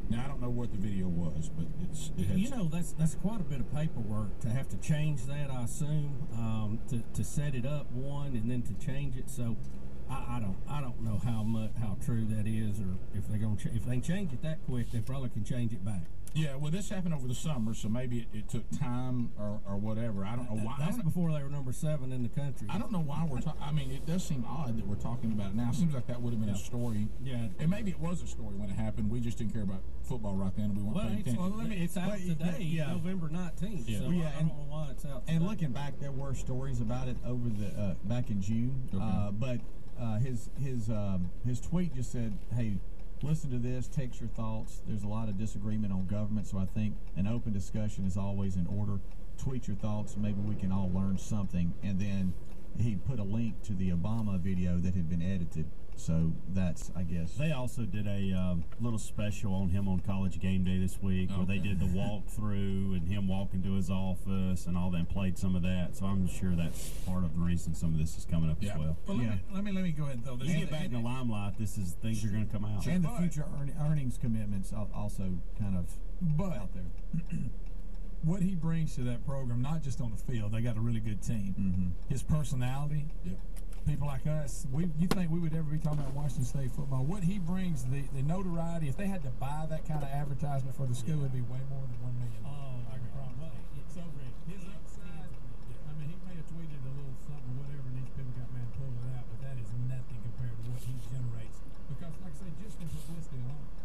Now I don't know what the video was, but that's quite a bit of paperwork to have to change that. I assume to set it up one and then to change it. So I don't know how true that is, or if they're going if they can change it that quick, they probably can change it back. Yeah, well, this happened over the summer, so maybe it took time or whatever. I don't know why. That's before they were number 7 in the country. I don't know why we're talking. I mean, it does seem odd that we're talking about it now. It seems like that would have been a story. Yeah, and maybe it was a story when it happened. We just didn't care about football right then. We weren't paying attention. It's out today, November 19th. Yeah. So Well, yeah, I don't know why it's out today. And looking back, there were stories about it over the back in June. Okay. But his tweet just said, "Hey, listen to this. Text your thoughts. There's a lot of disagreement on government, so I think an open discussion is always in order. Tweet your thoughts. Maybe we can all learn something." And then he put a link to the Obama video that had been edited. So that's, I guess. They also did a little special on him on College Game Day this week, where they did the walkthrough and him walking to his office and all that, and played some of that. So I'm sure that's part of the reason some of this is coming up as well. Well, let me go ahead and throw this. You get back in the limelight, things are going to come out. And the future earnings commitments also kind of out there. What he brings to that program, not just on the field, they got a really good team. Mm-hmm. His personality, people like us, you think we would ever be talking about Washington State football? What he brings, the notoriety, if they had to buy that kind of advertisement for the school, it'd be way more than $1 million. I can promise. So his upside, I mean, he may have tweeted a little something, whatever, and these people got mad and pulled it out, but that is nothing compared to what he generates. Because, like I say, just in publicity alone.